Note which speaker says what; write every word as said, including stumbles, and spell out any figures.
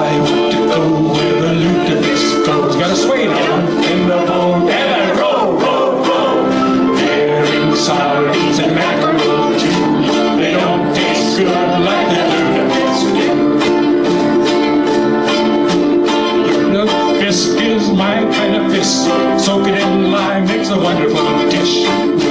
Speaker 1: I want to go where the Lutefisk goes. Gotta sway down in the boat and I roll, roll, roll. Herring, sardines, and mackerel too. They don't taste good like the Lutefisk do. Lutefisk is my kind of fish. Soak it in lime, makes a wonderful dish.